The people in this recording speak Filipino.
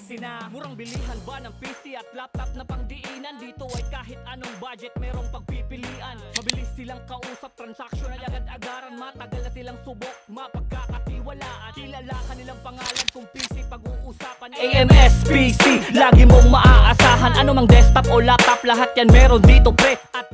opisina. Murang bilihan ba ng PC at laptop na pangdiinan? Dito ay kahit anong budget merong pagpipilian. Mabilis silang kausap, transactional agad-agaran. Matagal na silang subok, mapagkakatiwalaan. Kilala kanilang pangalan kung PC pag-uusapan. AMS PC, lagi mong maaasahan. Ano mang desktop o laptop, lahat yan meron dito pre. At